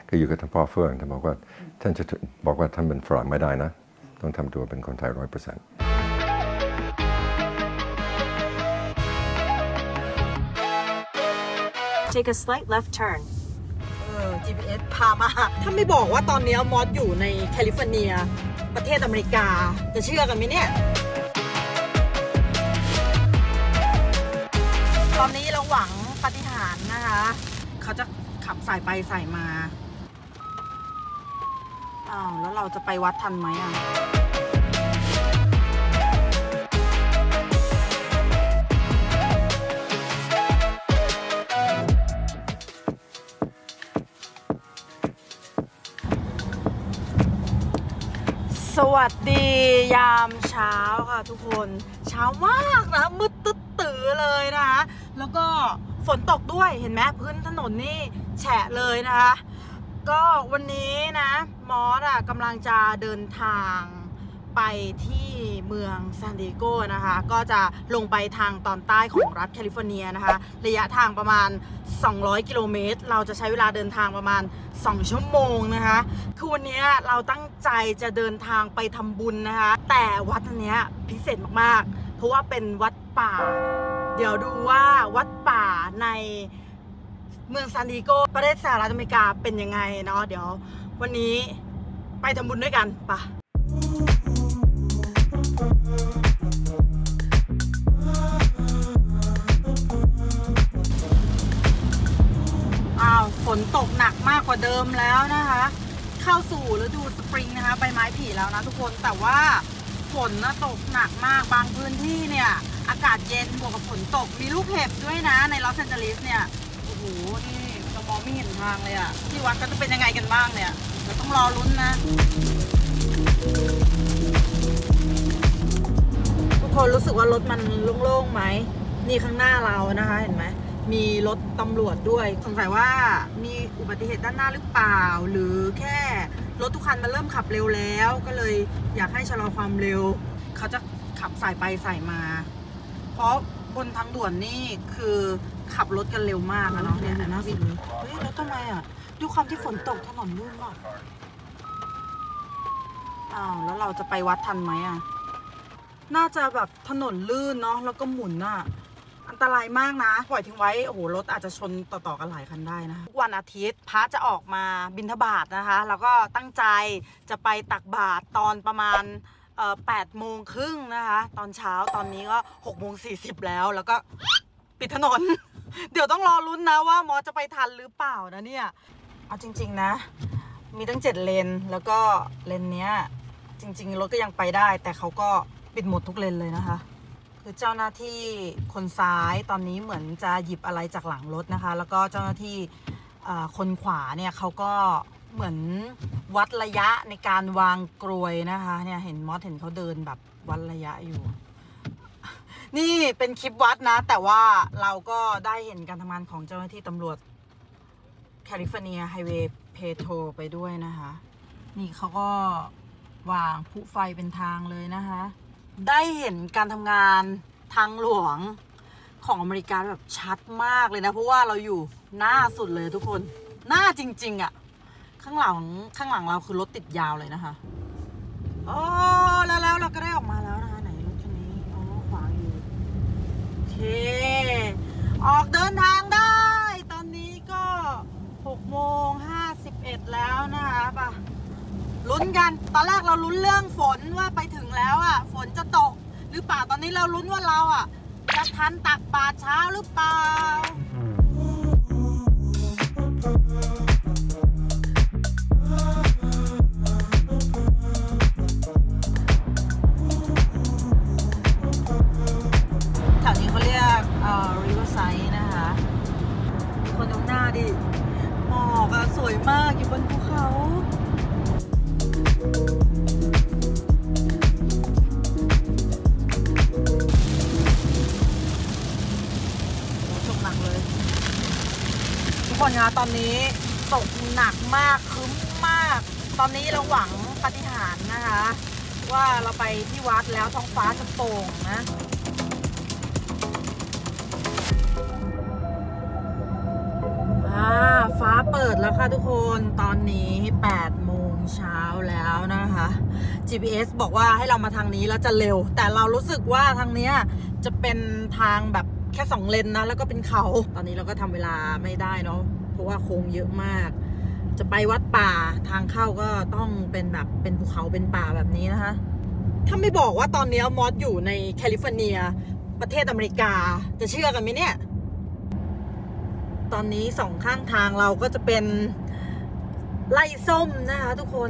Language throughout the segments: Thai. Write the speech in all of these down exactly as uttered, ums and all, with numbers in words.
ก็อยู่กับท่านพ่อเฟื่องท่านบอกว่าท่านจะบอกว่าท่านเป็นฝรั่งไม่ได้นะต้องทำตัวเป็นคนไทยร้อยเปอร์เซ็นต์ Take a slight left turn เออ จี พี เอส พามาถ้าไม่บอกว่าตอนนี้มอสอยู่ในแคลิฟอร์เนียประเทศอเมริกาจะเชื่อกันไหมเนี่ยตอนนี้เราหวังปาฏิหาริย์นะคะเขาจะขับสายไปสายมาอ้าวแล้วเราจะไปวัดทันไหมอ่ะสวัสดียามเช้าค่ะทุกคนเช้ามากนะมืดตึ๊ดตื่อเลยนะคะแล้วก็ฝนตกด้วยเห็นไหมพื้นถนนนี่แฉะเลยนะคะก็วันนี้นะมอสอ่ะกำลังจะเดินทางไปที่เมืองซานดิเอโกนะคะก็จะลงไปทางตอนใต้ของรัฐแคลิฟอร์เนียนะคะระยะทางประมาณสองร้อยกิโลเมตรเราจะใช้เวลาเดินทางประมาณสองชั่วโมงนะคะคือวันนี้เราตั้งใจจะเดินทางไปทำบุญนะคะแต่วัดอันนี้พิเศษมากๆเพราะว่าเป็นวัดป่าเดี๋ยวดูว่าวัดป่าในเมืองซานดิเอโกประเทศสหรัฐอเมริกาเป็นยังไงเนาะเดี๋ยววันนี้ไปทำบุญด้วยกันปะอ้าวฝนตกหนักมากกว่าเดิมแล้วนะคะเข้าสู่ฤดูสปริงนะคะใบไม้ผลิแล้วนะทุกคนแต่ว่าฝนนะตกหนักมากบางพื้นที่เนี่ยอากาศเย็นบวกกับฝนตกมีลูกเห็บด้วยนะในลอสแอนเจลิสเนี่ยโอ้โหนี่เรามองไม่เห็นทางเลยอะที่วัดก็จะเป็นยังไงกันบ้างเนี่ยเราต้องรอลุ้นนะทุกคนรู้สึกว่ารถมันโล่งๆไหมนี่ข้างหน้าเรานะคะเห็นไหมมีรถตำรวจด้วยสงสัยว่ามีอุบัติเหตุด้านหน้าหรือเปล่าหรือแค่รถทุกคันมันเริ่มขับเร็วแล้วก็เลยอยากให้ชะลอความเร็วเขาจะขับสายไปสายมาเพราะบนทางด่วนนี่คือขับรถกันเร็วมากนะเนาะเนี่ยนะวินเฮ้ยแล้วทำไมอ่ะด้วยความที่ฝนตกถนนลื่นมากอ้าวแล้วเราจะไปวัดทันไหมอ่ะน่าจะแบบถนนลื่นเนาะแล้วก็หมุนอ่ะอันตรายมากนะปล่อยทิ้งไว้โอ้โหรถอาจจะชนต่อๆกันหลายคันได้นะทุกวันอาทิตย์พระจะออกมาบิณฑบาตนะคะแล้วก็ตั้งใจจะไปตักบาตรตอนประมาณเอ่อแปดโมงครึ่งนะคะตอนเช้าตอนนี้ก็หกโมงสี่สิบแล้วแล้วก็ปิดถนน เดี๋ยวต้องรอลุ้นนะว่ามอจะไปทันหรือเปล่านะเนี่ยเอาจริงๆนะมีตั้งเจ็ดเลนแล้วก็เลนเนี้ยจริงๆรถก็ยังไปได้แต่เขาก็ปิดหมดทุกเลนเลยนะคะคือเจ้าหน้าที่คนซ้ายตอนนี้เหมือนจะหยิบอะไรจากหลังรถนะคะแล้วก็เจ้าหน้าที่คนขวาเนี่ยเขาก็เหมือนวัดระยะในการวางกลวยนะคะเนี่ยเห็นมอสเห็นเขาเดินแบบวัดระยะอยู่นี่เป็นคลิปวัดนะแต่ว่าเราก็ได้เห็นการทำงานของเจ้าหน้าที่ตำรวจแคลิฟอร์เนียไฮเวย์เพโทรไปด้วยนะคะนี่เขาก็วางผู้ไฟเป็นทางเลยนะคะได้เห็นการทำงานทางหลวงของอเมริกาแบบชัดมากเลยนะเพราะว่าเราอยู่หน้าสุดเลยทุกคนหน้าจริงๆอ่ะข้างหลังข้างหลังเราคือรถติดยาวเลยนะคะอ๋อแล้วแล้วเราก็ได้ออกมาแล้วนะคะไหนรถคันนี้อ๋อขวางอยู่โอเคออกเดินทางได้ตอนนี้ก็หกโมงห้าสิบเอ็ดแล้วนะคะป่ะลุ้นกันตอนแรกเราลุ้นเรื่องฝนว่าไปถึงแล้วอ่ะฝนจะตกหรือเปล่าตอนนี้เราลุ้นว่าเราอ่ะจะทันตักบาตรเช้าหรือเปล่าแถวนี้เขาเรียกเอ่อ Riverside นะคะคนตรงหน้าดิหมอกอะสวยมากอยู่บนภูเขาทุกคนคะตอนนี้ตกหนักมากครึ้มมากตอนนี้เราหวังปาฏิหาริย์นะคะว่าเราไปที่วัดแล้วท้องฟ้าจะโปร่งนะออ่าฟ้าเปิดแล้วค่ะทุกคนตอนนี้แปดโมงเช้าแล้วนะคะ จี พี เอส บอกว่าให้เรามาทางนี้แล้วจะเร็วแต่เรารู้สึกว่าทางเนี้ยจะเป็นทางแบบแค่สองเลนนะแล้วก็เป็นเขาตอนนี้เราก็ทำเวลาไม่ได้เนาะเพราะว่าโค้งเยอะมากจะไปวัดป่าทางเข้าก็ต้องเป็นแบบเป็นภูเขาเป็นป่าแบบนี้นะคะถ้าไม่บอกว่าตอนนี้มอสอยู่ในแคลิฟอร์เนียประเทศอเมริกาจะเชื่อกันไหมเนี่ยตอนนี้สองข้างทางเราก็จะเป็นไล่ส้มนะคะทุกคน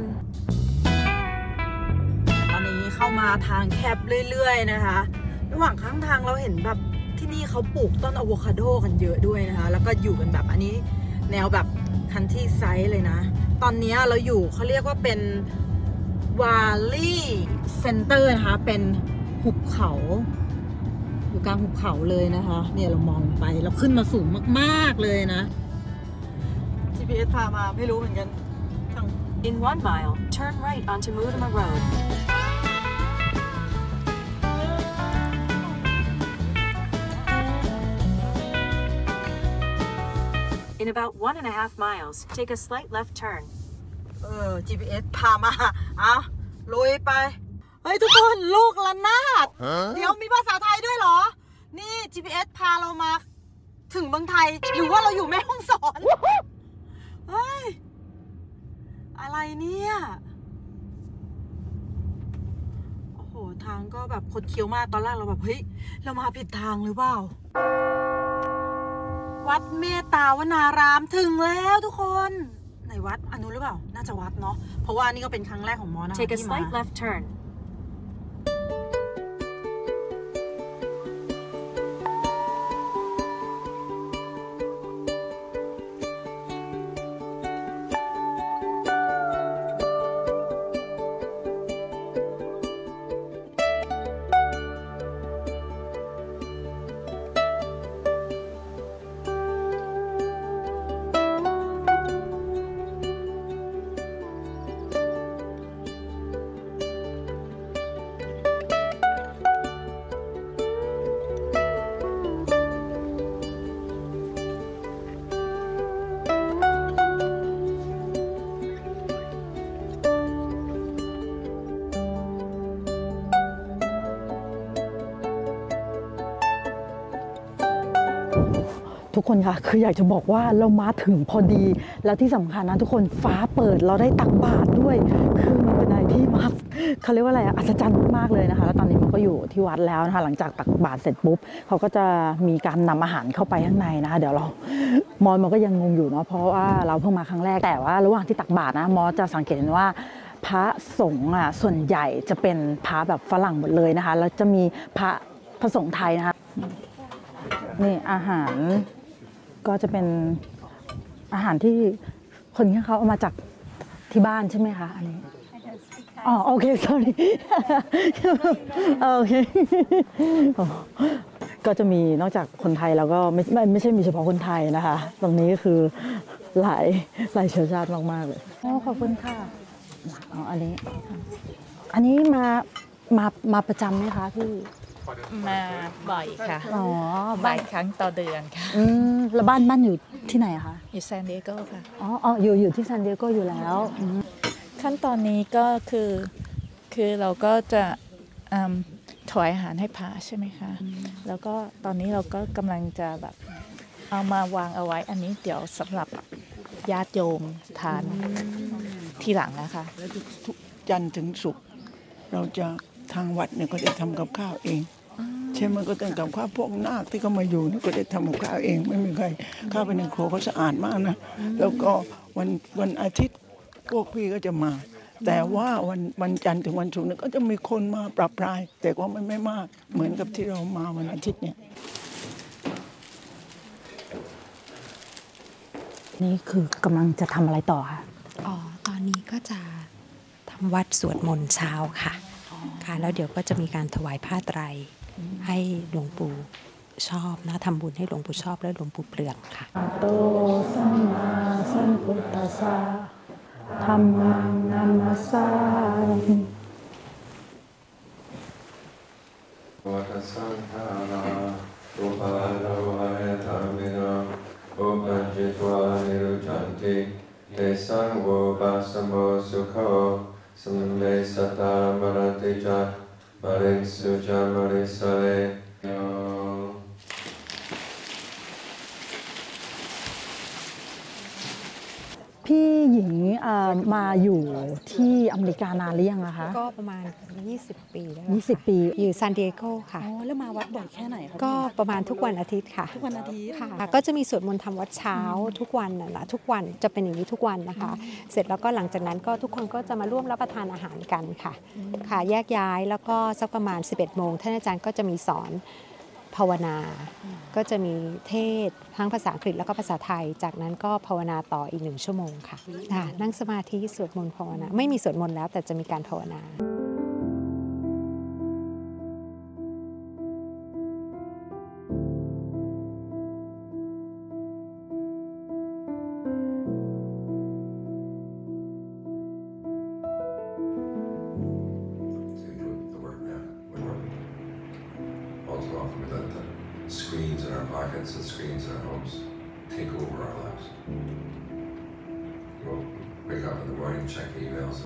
ตอนนี้เข้ามาทางแคบเรื่อยๆนะคะระหว่างข้างทางเราเห็นแบบที่นี่เขาปลูกต้นอะโวคาโดกันเยอะด้วยนะคะแล้วก็อยู่กันแบบอันนี้แนวแบบคันที่ไซส์เลยนะตอนนี้เราอยู่เขาเรียกว่าเป็นวาลี่เซ็นเตอร์นะคะเป็นหุบเขาอยู่กลางหุบเขาเลยนะคะเนี่ยเรามองไปเราขึ้นมาสูงมากๆเลยนะ จี พี เอส พามาไม่รู้เหมือนกัน In one mile, turn right onto Mudama Road. In about one and a half miles, take a slight left turn. เออ จี พี เอส พามาเอาลุยไปเฮ้ยทุกคนลูกระนาดเดี๋ยวมีภาษาไทยด้วยเหรอนี่ จี พี เอส พาเรามาถึงเมืองไทยหรือว่าเราอยู่แม่ฮ่องสอนเฮ้ยอะไรเนี่ยโอ้โหทางก็แบบคดเคี้ยวมากตอนแรกเราแบบเฮ้ยเรามาผิดทางหรือเปล่าวัดเมตตาวนารามถึงแล้วทุกคนไหนวัดอนุหรือเปล่าน่าจะวัดเนาะเพราะว่านี่ก็เป็นครั้งแรกของมอนะ Take a ที่มา slight left turn. ทุกคนค่ะคืออยากจะบอกว่าเรามาถึงพอดีแล้วที่สำคัญนะทุกคนฟ้าเปิดเราได้ตักบาตรด้วยคือมันเป็นอะไรที่มาเขาเรียกว่าอะไรอัศจรรย์มากๆเลยนะคะแล้วตอนนี้มันก็อยู่ที่วัดแล้วนะคะหลังจากตักบาตรเสร็จปุ๊บเขาก็จะมีการนำอาหารเข้าไปข้างในนะคะเดี๋ยวเรามอสมันก็ยังงงอยู่เนาะเพราะว่าเราเพิ่งมาครั้งแรกแต่ว่าระหว่างที่ตักบาตรนะมอสจะสังเกตเห็นว่าพระสงฆ์อ่ะส่วนใหญ่จะเป็นพระแบบฝรั่งหมดเลยนะคะแล้วจะมีพระพระสงฆ์ไทยนะคะนี่อาหารก็จะเป็นอาหารที่คนที่เขาเอามาจากที่บ้านใช่ไหมคะอันนี้อ๋อโอเค sorry โอเคก็จะมีนอกจากคนไทยแล้วก็ไม่ไม่ไม่ใช่มีเฉพาะคนไทยนะคะตรงนี้คือหลายหลายเชื้อชาติมากๆเลยโอ้ขอบคุณค่ะอ๋ออันนี้อันนี้มามามาประจำไหมคะพี่มาบ่อยค่ะอ๋อบ่อยครั้งต่อเดือนค่ะอืมแล้วบ้านบ้านอยู่ที่ไหนคะอยู่ซานดิเอโกค่ะอ๋ออ๋ออยู่อยู่ที่ซานดิเอโกอยู่แล้วขั้นตอนนี้ก็คือคือเราก็จะถวายอาหารให้พระใช่ไหมคะแล้วก็ตอนนี้เราก็กำลังจะแบบเอามาวางเอาไว้อันนี้เดี๋ยวสำหรับญาติโยมทานทีหลังนะคะแล้วทุกจันทร์ถึงศุกร์เราจะทางวัดเนี่ยก็จะทำกับข้าวเองใช่ไหมก็ต้องกับข้าวพวกนาคที่เขามาอยู่นี่ก็จะทำกับข้าวเองไม่มีใครเข้าไปในครัวเขาสะอาดมากนะแล้วก็วันวันอาทิตย์พวกพี่ก็จะมาแต่ว่าวันวันจันทร์ถึงวันศุกร์เนี่ยก็จะมีคนมาปรับปรายแต่ว่ามันไม่มากเหมือนกับที่เรามาวันอาทิตย์เนี่ยนี่คือกำลังจะทำอะไรต่อคะอ๋อตอนนี้ก็จะทำวัดสวดมนต์เช้าค่ะค่ะแล้วเดี๋ยวก็จะมีการถวายผ้าไตรให้หลวงปู่ชอบนะทำบุญให้หลวงปู่ชอบและหลวงปู่เปลืองค่ะโตสัมมาสัมพุทธัสสะธัมมังนัมมัสสามิวัฏสังฆาราอุปาลวายธรรมิโนโอปัญจิตวานิรุจันติเตสังโวปัสสโมสุโคสมเมสตามรติจักมะริสุจามริสเลโยพี่หญิงมาอยู่ที่อเมริกานานหรือยังอะคะก็ประมาณยี่สิบปีแล้วยี่สิบปีอยู่ซานดิเอโกค่ะอ๋อแล้วมาวัดบ่อยแค่ไหนคะก็ประมาณทุกวันอาทิตย์ค่ะทุกวันอาทิตย์ค่ะก็จะมีสวดมนต์ทำวัดเช้าทุกวันนะทุกวันจะเป็นอย่างนี้ทุกวันนะคะ เสร็จแล้วก็หลังจากนั้นก็ทุกคนก็จะมาร่วมรับประทานอาหารกันค่ะค่ะแยกย้ายแล้วก็สักประมาณสิบเอ็ดโมงท่านอาจารย์ก็จะมีสอนภาวนาก็จะมีเทศทั้งภาษาอังกฤษแล้วก็ภาษาไทยจากนั้นก็ภาวนาต่ออีกหนึ่งชั่วโมงค่ะนั่งสมาธิสวดมนต์ภาวนาไม่มีสวดมนต์แล้วแต่จะมีการภาวนา Screens in our pockets and screens in our homes take over our lives. We'll wake up in the morning, check emails.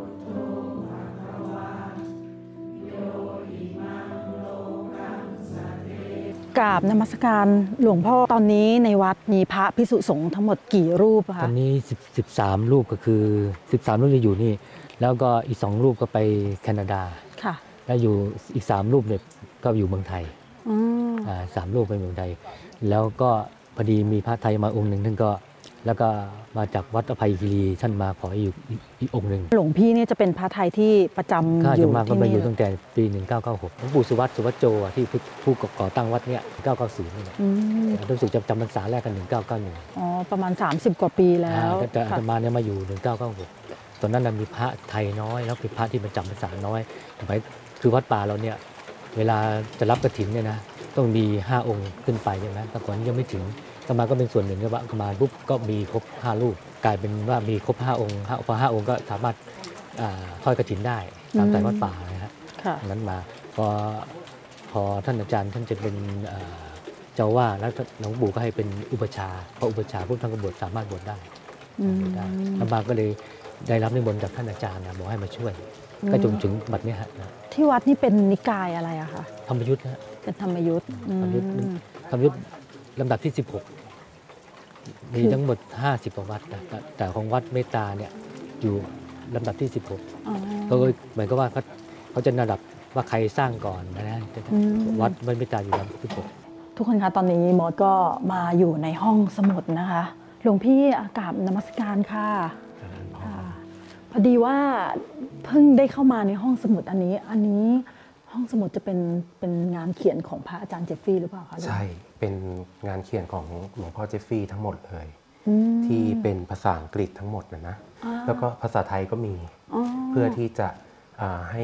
กราบนมัสการหลวงพ่อตอนนี้ในวัดมีพระภิกษุสงฆ์ทั้งหมดกี่รูปคะตอนนี้สิบสามรูปก็คือสิบสามรูปจะอยู่นี่แล้วก็อีกสองรูปก็ไปแคนาดาค่ะแล้วอยู่อีกสามรูปเนี่ยก็อยู่เมืองไทยอ่าสามรูปไปเมืองไทยแล้วก็พอดีมีพระไทยมาองค์หนึ่งท่านก็แล้วก็มาจากวัดอภัยคีรีท่านมาขออยู่อีกองค์หนึ่งหลวงพี่นี่จะเป็นพระไทยที่ประจำอยู่ที่นี่ก็มาก็มาอยู่ตั้งแต่ปีหนึ่งเก้าเก้าหกหลวงปู่สุวัตสุวัตโจที่ผู้ก่อตั้งวัดเนี่ยเก้าเก้าสี่นี่แหละรู้สึกจะจำพรรษาแรกกันหนึ่งเก้าเก้าหนึ่งอ๋อประมาณสามสิบกว่าปีแล้วแต่อาตมาเนี่ยมาอยู่หนึ่งเก้าเก้าหกตอนนั้นมีพระไทยน้อยแล้วเป็นพระที่มันจำพรรษาน้อยทำไมคือวัดป่าเราเนี่ยเวลาจะรับกฐินเนี่ยนะต้องมีห้าองค์ขึ้นไปใช่ไหมแต่ก่อนยังไม่ถึงอาตมาก็เป็นส่วนหนึ่งว่าอาตมาปุ๊บก็มีครบห้ารูปกลายเป็นว่ามีครบห้าองค์พอห้าองค์ก็สามารถทอดกฐินได้ตามใจวัดป่านะฮะนั้นมาพอพอท่านอาจารย์ท่านจะเป็นเจ้าว่าแล้วหลวงปู่ก็ให้เป็นอุปชาพออุปชาปุ๊บท่านก็บวชสามารถบวชได้อาตมาก็เลยได้รับนิมนต์จากท่านอาจารย์นะบอกให้มาช่วยก็จนถึงบัดนี้ฮะที่วัดนี่เป็นนิกายอะไรอะคะธรรมยุทธ์นะเป็นธรรมยุทธ์ธรรมยุทธ์ธรรมยุทธ์ลำดับที่สิบหกมีทั้งหมดห้าสิบกว่าวัดนะแต่ของวัดเมตตาเนี่ยอยู่ลำดับที่สิบหกก็เหมือนกับว่าเขาเขาจะระดับว่าใครสร้างก่อนนะวัดเมตตาอยู่ลำดับที่สิบหกทุกคนคะตอนนี้มอสก็มาอยู่ในห้องสมุดนะคะหลวงพี่อากราบนมัสการค่ะพอดีว่าเพิ่งได้เข้ามาในห้องสมุดอันนี้อันนี้ห้องสมุดจะเป็นเป็นงานเขียนของพระอาจารย์เจฟฟี่หรือเปล่าคะใช่เป็นงานเขียนของหลวงพ่อเจฟฟี่ทั้งหมดเลยที่เป็นภาษาอังกฤษทั้งหมดนะนะแล้วก็ภาษาไทยก็มีเพื่อที่จะให้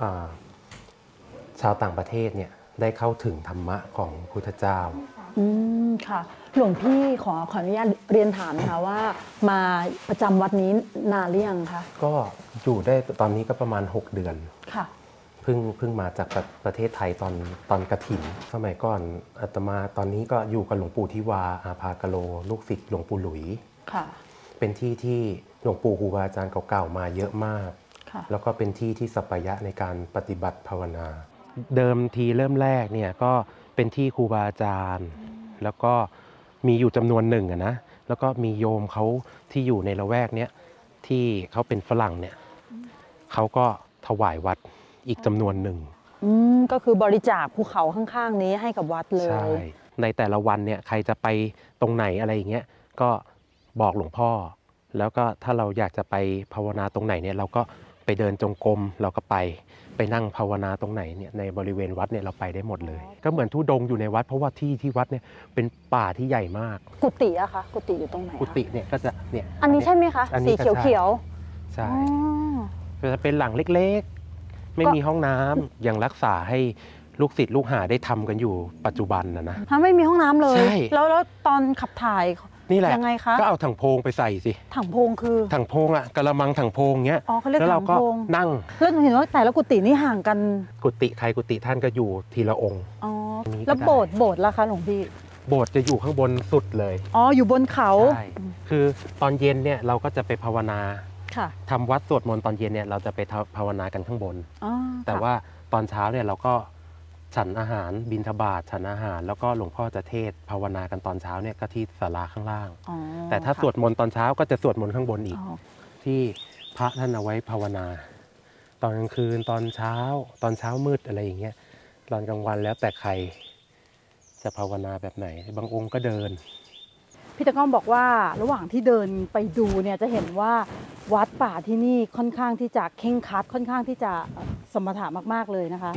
ชาวต่างประเทศเนี่ยได้เข้าถึงธรรมะของพุทธเจ้าอืมค่ะหลวงพี่ขอขออนุญาตเรียนถามนะคะว่ามาประจำวัดนี้นานหรือยังคะก็อยู่ได้ตอนนี้ก็ประมาณหกเดือนค่ะเพิ่งเพิ่งมาจากประเทศไทยตอนตอนกฐินสมัยก่อนอาตมาตอนนี้ก็อยู่กับหลวงปู่ทิวาอาภากโลลูกศิษย์หลวงปู่หลุยค่ะเป็นที่ที่หลวงปู่ครูบาอาจารย์เก่าๆมาเยอะมากแล้วก็เป็นที่ที่สัปปายะในการปฏิบัติภาวนาเดิมทีเริ่มแรกเนี่ยก็เป็นที่ครูบาอาจารย์แล้วก็มีอยู่จำนวนหนึ่งอะนะแล้วก็มีโยมเขาที่อยู่ในละแวกเนี้ยที่เขาเป็นฝรั่งเนี่ยเขาก็ถวายวัดอีกจำนวนหนึ่งอืมก็คือบริจาคภูเขาข้างๆนี้ให้กับวัดเลยใช่ในแต่ละวันเนี่ยใครจะไปตรงไหนอะไรอย่างเงี้ยก็บอกหลวงพ่อแล้วก็ถ้าเราอยากจะไปภาวนาตรงไหนเนี่ยเราก็ไปเดินจงกรมเราก็ไปไปนั่งภาวนาตรงไหนเนี่ยในบริเวณวัดเนี่ยเราไปได้หมดเลยก็เหมือนธุดงค์อยู่ในวัดเพราะว่าที่ที่วัดเนี่ยเป็นป่าที่ใหญ่มากกุฏิอะคะกุฏิอยู่ตรงไหนกุฏิเนี่ยก็จะเนี่ยอันนี้ใช่ไหมคะสีเขียวเขียวใช่จะเป็นหลังเล็กๆไม่มีห้องน้ำยังรักษาให้ลูกศิษย์ลูกหาได้ทำกันอยู่ปัจจุบันนะนะถ้าไม่มีห้องน้ำเลยแล้วแล้วตอนขับถ่ายนี่แหละยังไงคะก็เอาถังโพงไปใส่สิถังโพงคือถังโพงอ่ะกระมังถังโพงเงี้ยอ๋อเขาเรียกถังโพงนั่งแล้วเห็นว่าแต่ละกุฏินี่ห่างกันกุฏิใครกุฏิท่านก็อยู่ทีละองค์อ๋อแล้วโบสถ์โบสถ์ล่ะคะหลวงพี่โบสถ์จะอยู่ข้างบนสุดเลยอ๋ออยู่บนเขาใช่คือตอนเย็นเนี่ยเราก็จะไปภาวนาทำวัดสวดมนต์ตอนเย็นเนี่ยเราจะไปภาวนากันข้างบนแต่ว่าตอนเช้าเนี่ยเราก็ฉันอาหารบิณฑบาตฉันอาหารแล้วก็หลวงพ่อจะเทศภาวนากันตอนเช้าเนี่ยก็ที่ศาลาข้างล่างแต่ถ้าสวดมนต์ตอนเช้าก็จะสวดมนต์ข้างบนอีกที่พระท่านเอาไว้ภาวนาตอนกลางคืนตอนเช้าตอนเช้ามืดอะไรอย่างเงี้ยตอนกลางวันแล้วแต่ใครจะภาวนาแบบไหนบางองค์ก็เดินพี่ตะก้องบอกว่าระหว่างที่เดินไปดูเนี่ยจะเห็นว่าวัดป่าที่นี่ค่อนข้างที่จะเคร่งครัดค่อนข้างที่จะสมถะมากๆเลยนะคะ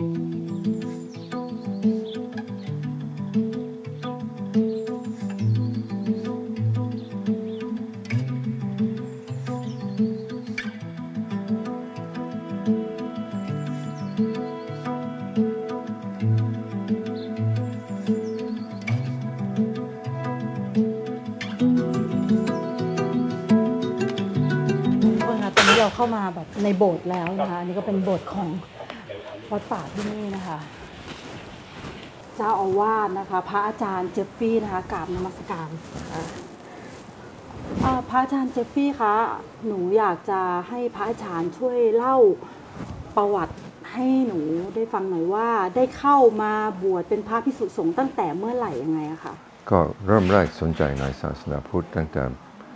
เราเข้ามาแบบในโบสถ์แล้วนะคะอันนี้ก็เป็นโบสถ์ของวัดป่าที่นี่นะคะเจ้าอาวาสนะคะพระอาจารย์เจฟฟี่นะคะกราบนมัสการพระอาจารย์เจฟฟี่คะหนูอยากจะให้พระอาจารย์ช่วยเล่าประวัติให้หนูได้ฟังหน่อยว่าได้เข้ามาบวชเป็นพระภิกษุสงฆ์ตั้งแต่เมื่อไหร่ยังไงอะคะก็เริ่มแรกสนใจในศาสนาพุทธตั้งแต่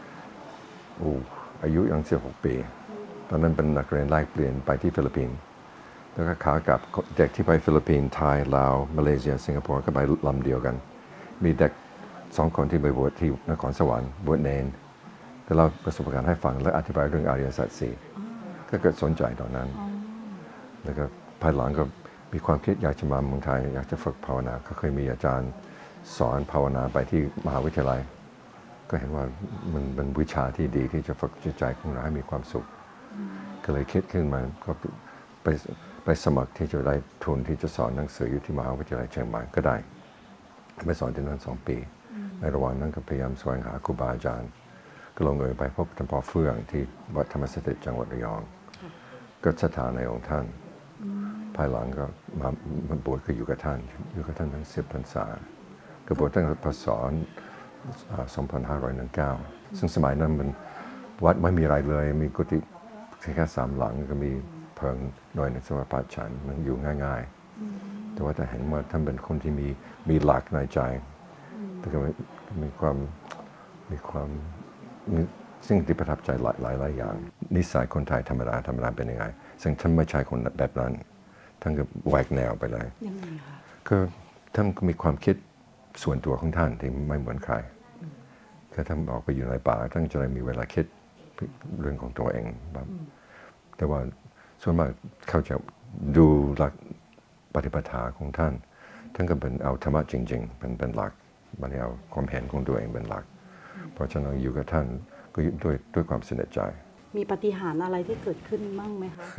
อายุยังสิบหกปีตอนนั้นเป็นนักเรียนแลกเปลี่ยนไปที่ฟิลิปปินส์แล้วก็ขากลับเด็กที่ไปฟิลิปปินส์ไทยลาวมาเลเซียสิงคโปร์ก็ไปลำเดียวกันมีเด็กสองคนที่ไปบวชที่นครสวรรค์บวชเนนแต่เราประสบการณ์ให้ฟังและอธิบายเรื่องอริยสัจสี่ก็เกิดสนใจตอนนั้นแล้วก็ภายหลังก็มีความคิดอยากจะมาเมืองไทยอยากจะฝึกภาวนาก็เคยมีอาจารย์สอนภาวนาไปที่มหาวิทยาลัยก็เห็นว่ามันเป็นวิชาที่ดีที่จะฝึกจิตใจของเราให้มีความสุขก็เลยคิดขึ้นมาก็ไปไปสมัครที่จะได้ทุนที่จะสอนหนังสืออยู่ที่มหาวิทยาลัยเชียงใหม่ก็ได้ไปสอนที่นั่นสองปีในระหว่างนั้นก็พยายามแสวงหาครูบาอาจารย์ก็ลงเอยไปพบท่านพ่อเฟื่องที่วัดธรรมสถิตจังหวัดระยองก็ศรัทธาในองค์ท่านภายหลังก็มาบวชก็อยู่กับท่านอยู่กับท่านทั้งสิบพรรษาก็บวชตั้งแต่พศสองพันห้าร้อยสิบเก้าซึ่งสมัยนั้นมันวัดไม่มีอะไรเลยมีกุฏิแค่สามหลังก็มีเพิงหน่อยในสมัยปัจจุบันมันอยู่ง่ายๆแต่ว่าแต่เห็นว่าท่านเป็นคนที่มีมีหลักในใจแต่ก็มีความมีความสิ่งที่ประทับใจหลายหลายอย่างนิสัยคนไทยธรรมดาธรรมดาเป็นยังไงซึ่งท่านไม่ใช่คนแบบนั้นท่านก็แหวกแนวไปเลยยังไงคะก็ท่านก็มีความคิดส่วนตัวของท่านที่ไม่เหมือนใครก็ท่านออกไปอยู่ในป่าท่านจะได้มีเวลาคิดเรื่องของตัวเองแบบแต่ว่าส่วนมากเขาจะดูหลักปฏิปทาของท่านท่านก็เป็นเอาธรรมะจริงๆเป็นเป็นหลักไม่ได้เอาความเห็นของตัวเองเป็นหลักเพราะฉะนั้นอยู่กับท่านก็ด้วยด้วยความสนิทใจมีปาฏิหาริย์อะไรที่เกิดขึ้นมั่งไหมคะ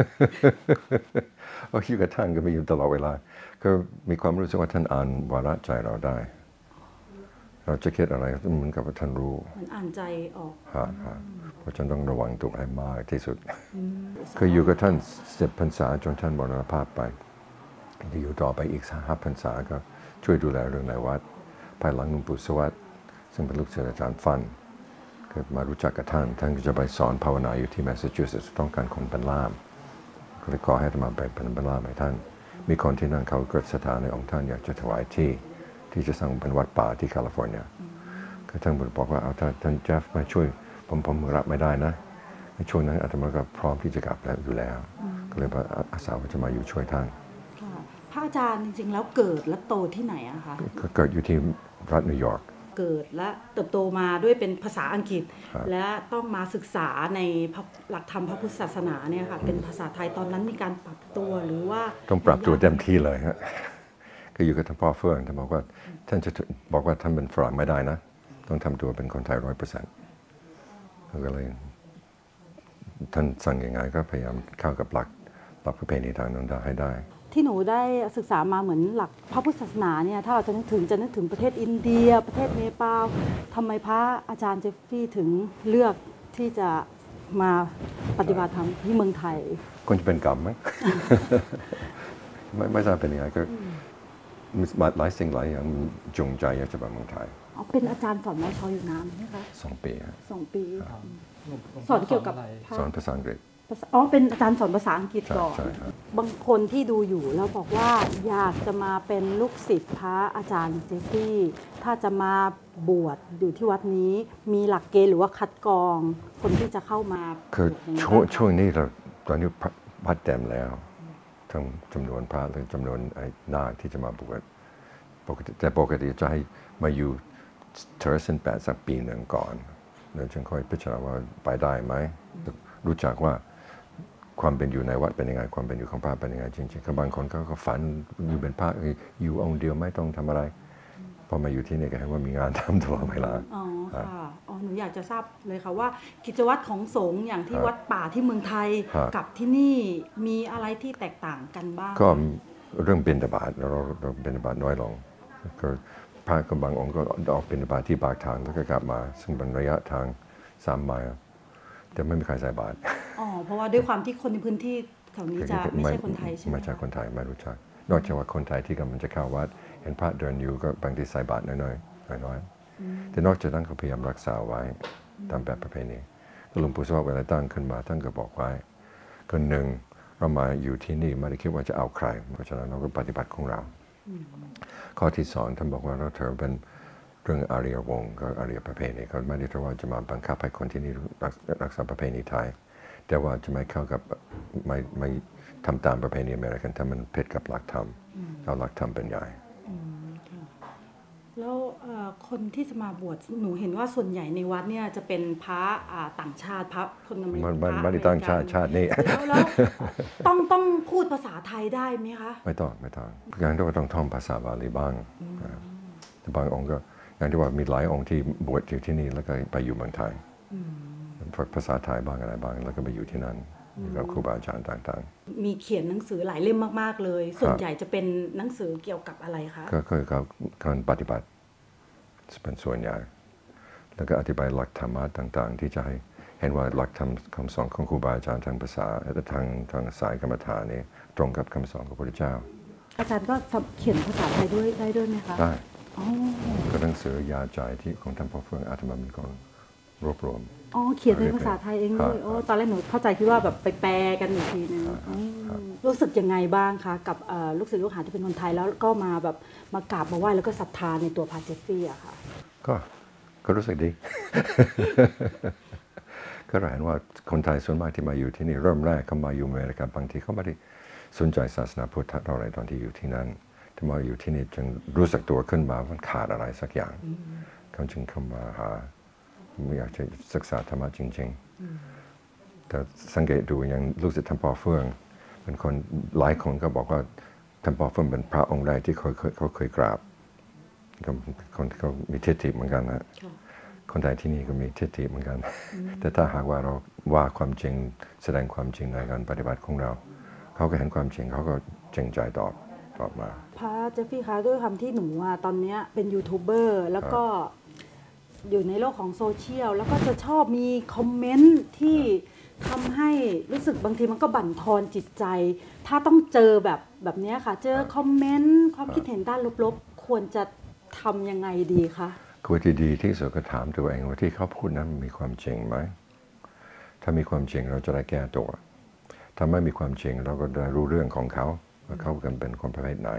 อยู่กับท่านก็มีอยู่ตลอดเวลาก็มีความรู้สึกว่าท่านอ่านวาระใจเราได้เราจะคิดอะไรเหมือนกับท่านรู้มันอ่านใจออกฮะฮะเพราะฉะนั้นต้องระวังตัวให้มากที่สุดเคยอยู่กับท่านสิบพรรษาจนท่านมรณภาพไปที่อยู่ต่อไปอีกห้าพรรษาก็ช่วยดูแลเรื่องในวัดภายหลังหลวงปู่สวัสดิ์ซึ่งเป็นลูกศิษย์อาจารย์ฟันก็มารู้จักกับท่านท่านก็จะไปสอนภาวนาอยู่ที่แมสซาชูเซตส์ต้องการคนเป็นล่ามก็เลยขอให้มาไปเป็นล่ามให้ท่านมีคนที่นั่นเขาเกิดศรัทธาในองค์ท่านอยากจะถวายที่ที่จะสร้างเป็นวัดป่าที่แคลิฟอร์เนียก็ท่านบอกว่าเอาถ้าท่านเจฟมาช่วยผมผมรับไม่ได้นะในช่วงนั้นอาตมาก็พร้อมที่จะกลับแล้วอยู่แล้วก็เลยอาสาว่าจะมาอยู่ช่วยท่านพระอาจารย์จริงๆแล้วเกิดและโตที่ไหนอะคะก็เกิดอยู่ที่รัฐนิวยอร์กเกิดและเติบโตมาด้วยเป็นภาษาอังกฤษและต้องมาศึกษาในหลักธรรมพระพุทธศาสนาเนี่ยค่ะเป็นภาษาไทยตอนนั้นมีการปรับตัวหรือว่าต้องปรับตัวเต็มที่เลยฮะก็อยู่กับท่านพ่อเฟื่องท่านบอกว่าท่านจะบอกว่าท่านเป็นฝรั่งไม่ได้นะต้องทำตัวเป็นคนไทยร้อยเปอร์เซ็นต์ก็เลยท่านสั่งยังไงก็พยายามเข้ากับหลักหลักประเพณีทางนั้นได้ให้ได้ที่หนูได้ศึกษามาเหมือนหลักพระพุทธศาสนาเนี่ยถ้าเราจะนึกถึงจะนึกถึงประเทศอินเดียประเทศเนปาลทำไมพระอาจารย์เจฟฟี่ถึงเลือกที่จะมาปฏิบัติธรรมที่เมืองไทยควรจะเป็นกรรมไหม ไม่ไม่ทราบเป็นยังไงก็หลายสิ่งหลายอย่างจงใจอยากจะมาเมืองไทยอ๋อเป็นอาจารย์สอนมชอยู่นานไหมคะสองปีสองปีสอนเกี่ยวกับสอนภาษาอังกฤษอ๋อเป็นอาจารย์สอนภาษาอังกฤษก่อนบางคนที่ดูอยู่แล้วบอกว่าอยากจะมาเป็นลูกศิษย์พระอาจารย์เจฟฟี่ถ้าจะมาบวชอยู่ที่วัดนี้มีหลักเกณฑ์หรือว่าคัดกรองคนที่จะเข้ามาคือช่วงช่วงนี้เราตอนนี้พัดเต็มแล้วทั้งจำนวนพระหรือจำนวนไอ้นาคที่จะมาบวชปกติแต่ปกติจะให้มาอยู่เทอร์สินแปดสักปีหนึ่งก่อนแล้วจึงค่อยพิจารณาว่าไปได้ไหมรู้จักว่าความเป็นอยู่ในวัดเป็นยังไงความเป็นอยู่ของพระเป็นยังไงจริงๆบางคนเขาก็ฝันอยู่เป็นพระอยู่องค์เดียวไม่ต้องทำอะไรพอมาอยู่ที่นี่ก็เห็นว่ามีงานทำตลอดเวลาอ๋อค่ะอ๋อหนูอยากจะทราบเลยค่ะว่ากิจวัตรของสงฆ์อย่างที่วัดป่าที่เมืองไทยกับที่นี่มีอะไรที่แตกต่างกันบ้างก็เรื่องบิณฑบาตเราเราบิณฑบาตน้อยลงก็พระก็บางองค์ก็ออกบิณฑบาตที่ปากทางแล้วก็กลับมาซึ่งเป็นระยะทางสามไมล์แต่ไม่มีใครใส่บาตรอ๋อเพราะว่าด้วยความที่คนในพื้นที่แถวนี้จะไม่ใช่คนไทยใช่ไหมไม่ใช่คนไทยไม่รู้จักนอกจากว่าคนไทยที่กำลังจะเข้าวัดเห็นพระเดินอยู่ก็บางทีใส่บาตรน้อยๆน้อยๆแต่นอกจากนั้นเขาพยายามรักษาไว้ตามแบบประเพณีหลวงปู่สวดเวลาตั้งขึ้นมาท่านก็บอกไว้ก็หนึ่งเรามาอยู่ที่นี่ไม่ได้คิดว่าจะเอาใครเพราะฉะนั้นเราก็ปฏิบัติของเราข้อที่สองท่านบอกว่าเราเธอเป็นเรื่องอารียวงศ์ก็อารียประเพณีเขาไม่ได้ถือว่าจะมาบังคับให้คนที่นี่รักษาประเพณีไทยแต่ว่าจะไม่เข้ากับไม่ไม่ทำตามประเพณีอเมริกันถ้ามันผิดกับหลักธรรมเอาหลักธรรมเป็นใหญ่แล้วคนที่จะมาบวชหนูเห็นว่าส่วนใหญ่ในวัดเนี่ยจะเป็นพระต่างชาติพระคนอเมริกันมันไม่ได้ต่างชาติชาตินี่แล้วต้องต้องพูดภาษาไทยได้ไหมคะไม่ต้องไม่ต้องอย่างที่ว่าต้องท่องภาษาบาลีบ้างแต่บางองค์ก็อย่างที่ว่ามีหลายองค์ที่บวชอยู่ที่นี่แล้วก็ไปอยู่เมืองไทยฝึกภาษาไทยบ้างอะไรบ้างแล้วก็ไปอยู่ที่นั่นอยู่กับครูบาอาจารย์ต่างๆมีเขียนหนังสือหลายเล่มมากๆเลยส่วนใหญ่จะเป็นหนังสือเกี่ยวกับอะไรคะก็คือการปฏิบัติเป็นส่วนใหญ่แล้วก็อธิบายหลักธรรมะต่างๆที่จะให้เห็นว่าหลักธรรมคำสอนของครูบาอาจารย์ทางภาษาและทางทางสายกรรมฐานนี่ตรงกับคำสอนของพระพุทธเจ้าอาจารย์ก็เขียนภาษาไทยด้วยได้ด้วยไหมคะได้ก็หนังสือยาใจที่ของท่านพ่อเฟื่องอาตมาเป็นคนรวบรวมอ๋อเขียนเป็นภาษาไทยเองด้วยโอ้ตอนแรกหนูเข้าใจคิดว่าแบบไปแปลกันอีกทีนึงรู้สึกยังไงบ้างคะกับลูกศิษย์ลูกหาที่เป็นคนไทยแล้วก็มาแบบมากราบมาไหว้แล้วก็ศรัทธาในตัวพระเจฟฟี่อะค่ะก็ก็รู้สึกดี ก็เห็นว่าคนไทยส่วนมากที่มาอยู่ที่นี่เริ่มแรกเขามาอยู่อเมริกาบางทีเขาไม่ได้สนใจศาสนาพุทธเท่าไหร่ตอนที่อยู่ที่นั่นแต่มาอยู่ที่นี่จึงรู้สึกตัวขึ้นมามันขาดอะไรสักอย่างเขาจึงเข้ามาหาอยากจะศึกษาธรรมะจริงๆแต่สังเกตดูอย่างลูกศิษย์ท่านพ่อเฟื่องเป็นคนหลายคนก็บอกว่าท่านพ่อเฟื่องเป็นพระองค์ใดที่เขาเคยเขาเคยกราบคนที่เขามีทิฏฐิเหมือนกันนะคนไทยที่นี่ก็มีทิฏฐิเหมือนกันแต่ถ้าหากว่าเราว่าความจริงแสดงความจริงในการปฏิบัติของเราเขาก็เห็นความจริงเขาก็จริงใจตอบตอบมาพระเจฟฟี่คะด้วยคำที่หนูอ่ะตอนนี้เป็นยูทูบเบอร์แล้วก็อยู่ในโลกของโซเชียลแล้วก็จะชอบมีคอมเมนต์ที่ทำให้รู้สึกบางทีมันก็บั่นทอนจิตใจถ้าต้องเจอแบบแบบนี้ค่ะเจอคอมเมนต์ความคิดเห็นด้านลบๆควรจะทำยังไงดีคะควรที่ดีที่สุดก็ถามตัวเองว่าที่เขาพูดนั้นมีความจริงไหมถ้ามีความจริงเราจะได้แก้ตัวถ้าไม่มีความจริงเราก็ได้รู้เรื่องของเขาว่าเขาเป็นคนประเภทไหน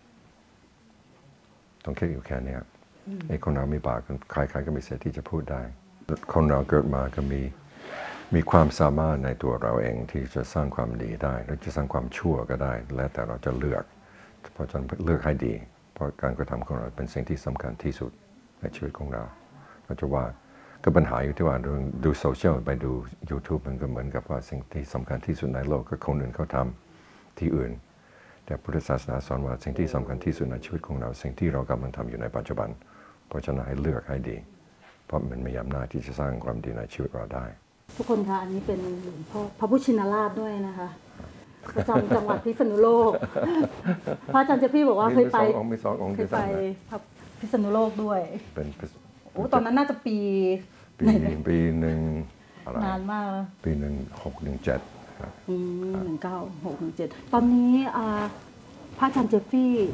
ต้องคิดอยู่แค่นี้ไอ้คนเรามีปากใครๆก็มีสิทธิ์ที่จะพูดได้คนเราเกิดมาก็มีมีความสามารถในตัวเราเองที่จะสร้างความดีได้หรือจะสร้างความชั่วก็ได้แล้วแต่เราจะเลือกเพราะฉะนั้นเลือกให้ดีเพราะการกระทำของเราเป็นสิ่งที่สำคัญที่สุดในชีวิตของเราเราจะว่าก็ปัญหาอยู่ที่ว่าดูโซเชียลไปดู YouTube มันก็เหมือนกับว่าสิ่งที่สำคัญที่สุดในโลกก็คนอื่นเขาทำที่อื่นแต่พุทธศาสนาสอนว่าสิ่งที่สำคัญที่สุดในชีวิตของเราสิ่งที่เรากำลังทำอยู่ในปัจจุบันเพราะฉะนั้นให้เลือกให้ดีเพราะมันมีอำนาจที่จะสร้างความดีในชีวิตเราได้ทุกคนคะอันนี้เป็นหลวงพ่อพระพุทธชินราชด้วยนะคะประจำจังหวัดพิษณุโลกพระอาจารย์เจฟฟี่บอกว่าเคยไปเคยไปพิษณุโลกด้วยเป็นโอ้ตอนนั้นน่าจะปีปีปีหนึ่งนานมากปีหนึ่งหกหนึ่งเจ็ดอืมหนึ่งเก้าหกหนึ่งเจ็ดตอนนี้พระอาจารย์เจฟฟี่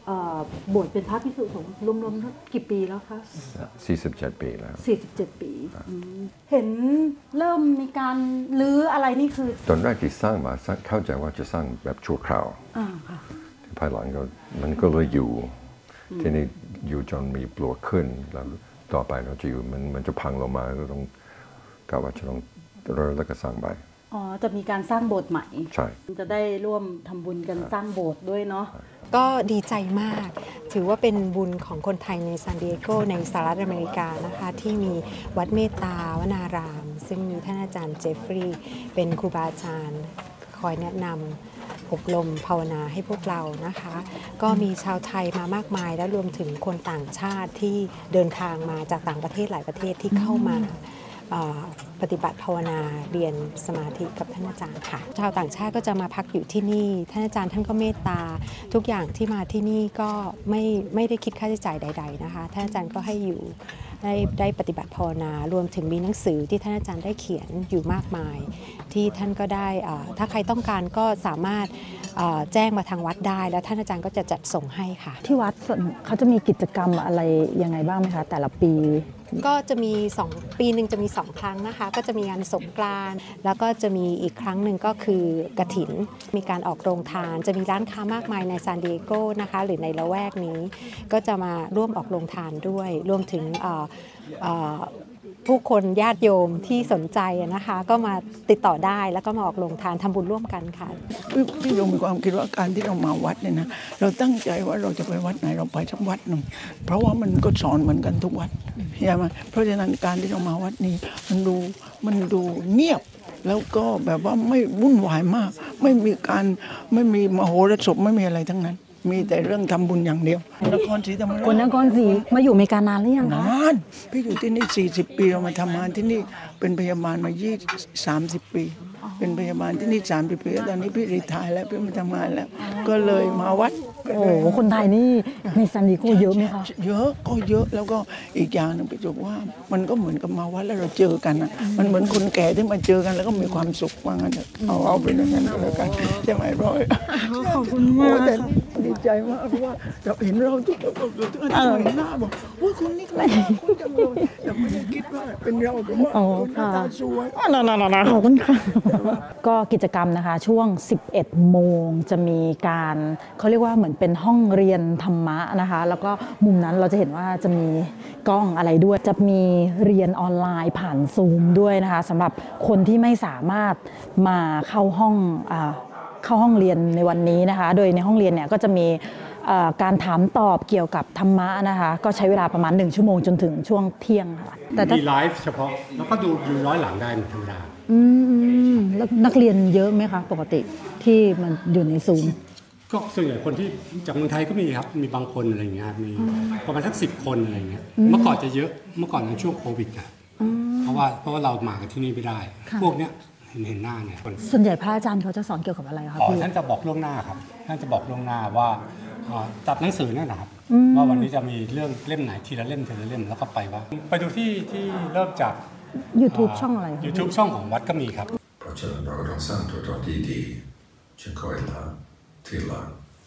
บวชเป็นพระภิกษุสงฆ์รวมๆกี่ปีแล้วคะสี่สิบเจ็ดปีแล้วสี่สิบเจ็ดปีเห็นเริ่มมีการรื้ออะไรนี่คือตอนแรกที่สร้างมาเข้าใจว่าจะสร้างแบบชั่วคราวภายหลังก็มันก็เลยอยู่ทีนี้อยู่จนมีปลวกขึ้นแล้วต่อไปเราจะอยู่มันมันจะพังลงมาก็ต้องกะว่าจะต้องเริ่มแล้วก็สร้างใหม่อ๋อจะมีการสร้างโบสถ์ใหม่ใช่จะได้ร่วมทำบุญกันสร้างโบสถ์ด้วยเนาะก็ดีใจมากถือว่าเป็นบุญของคนไทยในซานดิเอโกในสหรัฐอเมริกานะคะที่มีวัดเมตตาวนารามซึ่งมีท่านอาจารย์เจฟฟรีย์เป็นครูบาอาจารย์คอยแนะนำอบรมภาวนาให้พวกเรานะคะก็มีชาวไทยมามากมายและรวมถึงคนต่างชาติที่เดินทางมาจากต่างประเทศหลายประเทศที่เข้ามาปฏิบัติภาวนาเรียนสมาธิกับท่านอาจารย์ค่ะชาวต่างชาติก็จะมาพักอยู่ที่นี่ท่านอาจารย์ท่านก็เมตตาทุกอย่างที่มาที่นี่ก็ไม่ไม่ได้คิดค่าใช้จ่ายใดๆนะคะท่านอาจารย์ก็ให้อยู่ได้ได้ปฏิบัติภาวนารวมถึงมีหนังสือที่ท่านอาจารย์ได้เขียนอยู่มากมายที่ท่านก็ได้ถ้าใครต้องการก็สามารถแจ้งมาทางวัดได้แล้วท่านอาจารย์ก็จะจัดส่งให้ค่ะที่วัดเขาจะมีกิจกรรมอะไรยังไงบ้างไหมคะแต่ละปีก็จะมีสองปีหนึ่งจะมีสองครั้งนะคะก็จะมีงานสงกรานต์แล้วก็จะมีอีกครั้งหนึ่งก็คือกฐินมีการออกโรงทานจะมีร้านค้ามากมายในซานดิเอโกนะคะหรือในละแวกนี้ก็จะมาร่วมออกโรงทานด้วยรวมถึงผู้คนญาติโยมที่สนใจนะคะก็มาติดต่อได้แล้วก็มาออกโรงทานทำบุญร่วมกันค่ะพี่โยมมีความคิดว่าการที่เรามาวัดเนี่ยนะเราตั้งใจว่าเราจะไปวัดไหนเราไปสักวัดหนึ่งเพราะว่ามันก็สอนเหมือนกันทุกวัดใช่ไหมเพราะฉะนั้นการที่เรามาวัดนี้มันดูมันดูเงียบแล้วก็แบบว่าไม่วุ่นวายมากไม่มีการไม่มีมโหรสพไม่มีอะไรทั้งนั้นมีแต่เรื่องทำบุญอย่างเดียวนครศรีธรรมราชคนนครศรีมาอยู่อเมริกานานหรือยังนานพี่อยู่ที่นี่สี่สิบปีเรามาทำงานที่นี่เป็นพยาบาลมายี่สามสิบปีเป็นพยาบาลที่นี่สามสิบปีตอนนี้พี่รีไทร์แล้วพี่มาทำงานแล้วก็เลยมาวัดโอ้คนไทยนี่ในซานดิเอโกเยอะไหมคะเยอะก็เยอะแล้วก็อีกอย่างหนึ่งพี่จุกว่ามันก็เหมือนกับมาวัดแล้วเราเจอกันนะมันเหมือนคนแก่ที่มาเจอกันแล้วก็มีความสุขว่างั้นเอาเอาเป็นอย่างนั้นแล้วกันใช่ไหมร้อยขอบคุณมากแต่ดีใจมากเพราะว่าเราเห็นเราทุกคนเราเห็นหน้าบอกว่าคนนี้คนคนจังเลยแต่ไม่ได้คิดว่าเป็นเราหรือว่าคนหน้าตาสวยน่าๆๆขอบคุณค่ะก็กิจกรรมนะคะช่วงสิบเอ็ดโมงจะมีการเขาเรียกว่าเหมือนเป็นห้องเรียนธรรมะนะคะแล้วก็มุมนั้นเราจะเห็นว่าจะมีกล้องอะไรด้วยจะมีเรียนออนไลน์ผ่านซูมด้วยนะคะสำหรับคนที่ไม่สามารถมาเข้าห้องเข้าห้องเรียนในวันนี้นะคะโดยในห้องเรียนเนี่ยก็จะมีการถามตอบเกี่ยวกับธรรมะนะคะก็ใช้เวลาประมาณหนึ่งชั่วโมงจนถึงช่วงเที่ยงค่ะแต่มีไลฟ์เฉพาะแล้วก็ดูดูร้อยหลังได้ธรรมดาอืมแล้วนักเรียนเยอะไหมคะปกติที่มันอยู่ในซูมก็ส่วนใหญ่คนที่จากเมืองไทยก็มีครับมีบางคนอะไรอย่างเงี้ยมีประมาณสักสิบคนอะไรอย่างเงี้ยเมื่อก่อนจะเยอะเมื่อก่อนในช่วงโควิดอ่ะเพราะว่าเพราะว่าเรามากันที่นี่ไม่ได้พวกเนี้ยเห็นเห็นหน้าเนี่ยส่วนใหญ่พระอาจารย์เขาจะสอนเกี่ยวกับอะไรคะพี่ท่านจะบอกล่วงหน้าครับท่านจะบอกล่วงหน้าว่าจัดหนังสือเนี่ยนะครับว่าวันนี้จะมีเรื่องเล่มไหนทีละเล่มทีละเล่มแล้วก็ไปว่าไปดูที่ที่เริ่มจาก YouTube ช่องอะไร YouTube ช่องของวัดก็มีครับเพราะฉะนั้นเราต้องสร้างตัวตนที่ดีจึงคอยละทีละ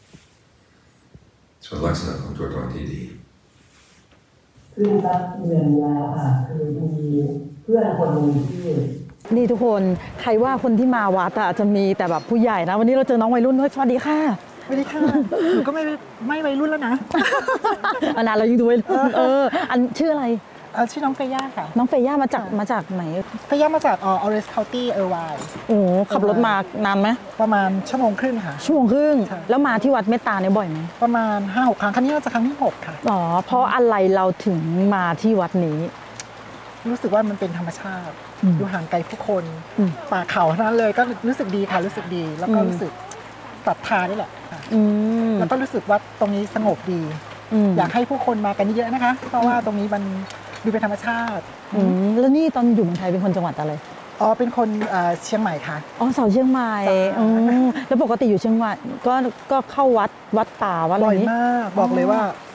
ส่วนลักษณะของตัวตนที่ดีคือรับเงินแล้วค่ะคือมีเพื่อนคนหนึ่งที่นี่ทุกคนใครว่าคนที่มาวัดอาจจะมีแต่แบบผู้ใหญ่นะวันนี้เราเจอน้องวัยรุ่นด้วยสวัสดีค่ะสวัสดีค่ะหนูก็ไม่ไม่วัยรุ่นแล้วนะอันนั้นเรายังดูเอออันชื่ออะไรชื่อน้องเฟย่าค่ะน้องเฟย่ามาจากมาจากไหนเฟย่ามาจากออเรสคาวตี้เออร์ไวน์โอ้ขับรถมานานไหมประมาณชั่วโมงครึ่งค่ะชั่วโมงครึ่งแล้วมาที่วัดเมตตาเนี่ยบ่อยไหมประมาณ ห้าหก ครั้งครั้งนี้น่าจะครั้งที่หกค่ะอ๋อเพราะอะไรเราถึงมาที่วัดนี้รู้สึกว่ามันเป็นธรรมชาติอยู่ห่างไกลผู้คนป่าเขาเท่านั้นเลยก็รู้สึกดีค่ะรู้สึกดีแล้วก็รู้สึกศรัทธานี่แหละแล้วก็รู้สึกว่าตรงนี้สงบดีอยากให้ผู้คนมากันเยอะนะคะเพราะว่าตรงนี้มันดูเป็นธรรมชาติแล้วนี่ตอนอยู่เมืองไทยเป็นคนจังหวัดอะไรอ๋อเป็นคนเชียงใหม่ค่ะอ๋อสาวเชียงใหม่แล้วปกติอยู่เชียงใหม่ก็ก็เข้าวัดวัดป่าวัดอะไรนี้บ่อยมากบอกเลยว่า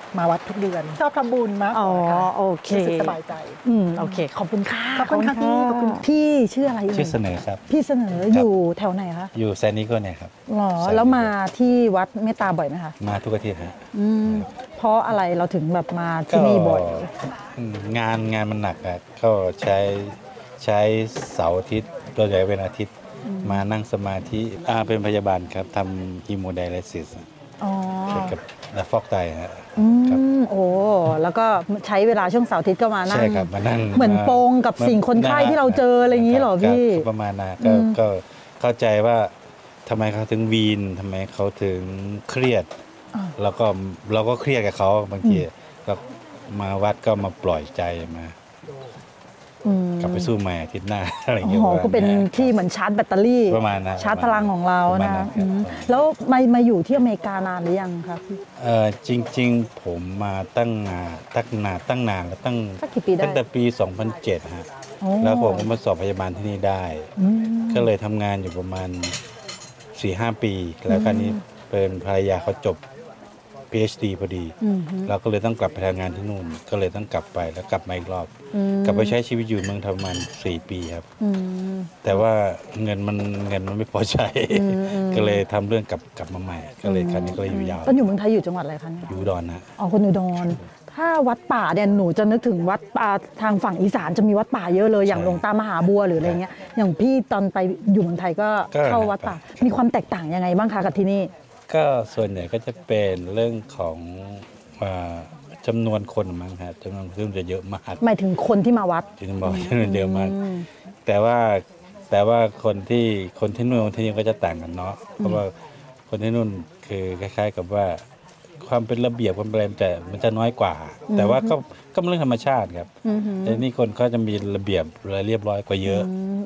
มาวัดทุกเดือนชอบทำบุญมากอ๋อค่ะโอเครู้สึกสบายใจอืมโอเคขอบคุณค่ะขอบคุณค่ะพี่ขอบคุณพี่ชื่ออะไรเอ่ยชื่อเสนอครับพี่เสนออยู่แถวไหนคะอยู่แซนนิโก้เนี่ยครับหรอแล้วมาที่วัดเมตตาบ่อยไหมคะมาทุกอาทิตย์ฮะอืมเพราะอะไรเราถึงแบบมาที่นี่บ่อยอืมงานงานมันหนักอะก็ใช้ใช้เสาร์อาทิตย์ตัวใหญ่เป็นอาทิตย์มานั่งสมาธิอ่าเป็นพยาบาลครับทำฮีโมไดไลซิสอ๋อเกี่ยวกับฟอกไตฮะอืมโอ้แล้วก็ใช้เวลาช่วงเสาร์อาทิตย์ก็มานั่งใช่ครับมานั่งเหมือนโปงกับสิ่งคนไข้ที่เราเจออะไรอย่างนี้เหรอพี่ครับประมาณนั้นก็ก็เข้าใจว่าทำไมเขาถึงวีนทำไมเขาถึงเครียด แล้วก็เราก็เครียดกับเขาบางทีก็มาวัดก็มาปล่อยใจมากลับไปสู้ใหม่อาทิตย์หน้าอะไรอย่างเงี้ยอ๋อก็เป็นที่เหมือนชาร์จแบตเตอรี่ประมาณนั้นชาร์จพลังของเราประมาณนะนั้นครับอืมแล้วมามาอยู่ที่อเมริกานานหรือยังครับพี่เออจริงๆผมมาตั้งนานตั้งนานตั้งนานแล้วตั้งสักกี่ปีได้ตั้งแต่ปี สองพันเจ็ด ฮะโอ้แล้วผมก็มาสอบพยาบาลที่นี่ได้อืมก็เลยทำงานอยู่ประมาณ สี่ห้า ปี แล้วคราวนี้เป็นภรรยาเขาจบ พี เอช ดี พอดีอืมเราก็เลยต้องกลับไปทำงานที่นู่น ก็เลยต้องกลับไปแล้วกลับมาอีกรอบอืมกลับไปใช้ชีวิตอยู่เมืองไทยประมาณสี่ปีครับอืมแต่ว่าเงินมันเงินมันไม่พอใช้อืมอืมก็เลยทำเรื่องกลับกลับมาใหม่ ก็เลยคราวนี้ก็เลยอยู่ยาวตอนอยู่เมืองไทยอยู่จังหวัดอะไรคะเนี่ยอยู่อุดอนนะอ๋อคนอุดรถ้าวัดป่าเนี่ยหนูจะนึกถึงวัดป่าทางฝั่งอีสานจะมีวัดป่าเยอะเลยอย่างหลวงตามหาบัวหรืออะไรเงี้ยอย่างพี่ตอนไปอยู่เมืองไทยก็ก็เข้าวัดป่ามีความแตกต่างยังไงบ้างคะกับที่นี่ก็ส่วนใหญ่ก็จะเป็นเรื่องของเอ่อจำนวนคนมั้งครับจำนวนคนจะเยอะมากหมายถึงคนที่มาวัดที่บอกจำนวนเยอะมากอืมแต่ว่าแต่ว่าคนที่คนที่นู่นที่นี่ก็จะต่างกันเนาะเพราะว่าคนที่นู่นคือคล้าย ๆ กับว่าความเป็นระเบียบความเป็นอะไรแต่มันจะน้อยกว่า แต่ว่าก็ก็เป็นเรื่องธรรมชาติครับอือหือแต่นี่คนเขาจะมีระเบียบอะไรเรียบร้อยกว่าเยอะ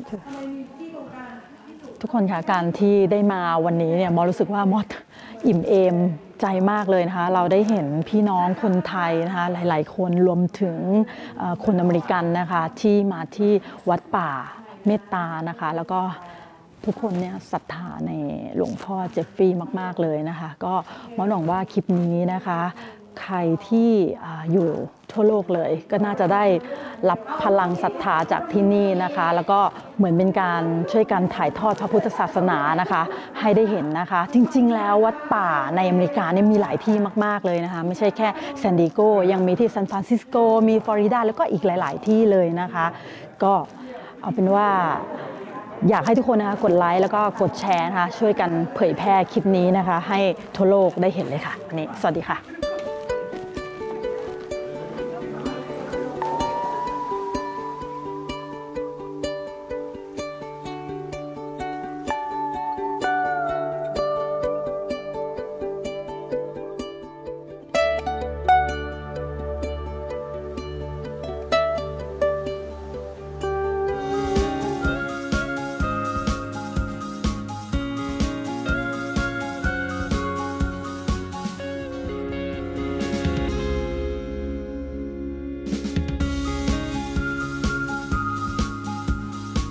ทุกคนคะการที่ได้มาวันนี้เนี่ยมอรู้สึกว่ามอดอิ่มเอมใจมากเลยนะคะเราได้เห็นพี่น้องคนไทยนะคะหลายๆ คนรวมถึงเอ่อคนอเมริกันนะคะที่มาที่วัดป่าเมตตานะคะแล้วก็ทุกคนเนี่ยศรัทธาในหลวงพ่อเจฟฟี่มากๆเลยนะคะก็มอหวังว่าคลิปนี้นะคะใครที่อ่าอยู่ทั่วโลกเลยก็น่าจะได้รับพลังศรัทธาจากที่นี่นะคะแล้วก็เหมือนเป็นการช่วยกันถ่ายทอดพระพุทธศาสนานะคะให้ได้เห็นนะคะจริงๆแล้ววัดป่าในอเมริกาเนี่ยมีหลายที่มากๆเลยนะคะไม่ใช่แค่ซานดิเอโกยังมีที่ซานฟรานซิสโกมีฟลอริดาแล้วก็อีกหลายๆที่เลยนะคะก็เอาเป็นว่าอยากให้ทุกคนนะคะกดไลค์แล้วก็กดแชร์นะคะช่วยกันเผยแพร่คลิปนี้นะคะให้ทั่วโลกได้เห็นเลยค่ะวันนี้สวัสดีค่ะ